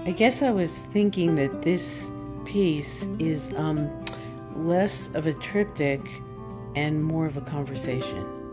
I guess I was thinking that this piece is less of a triptych and more of a conversation.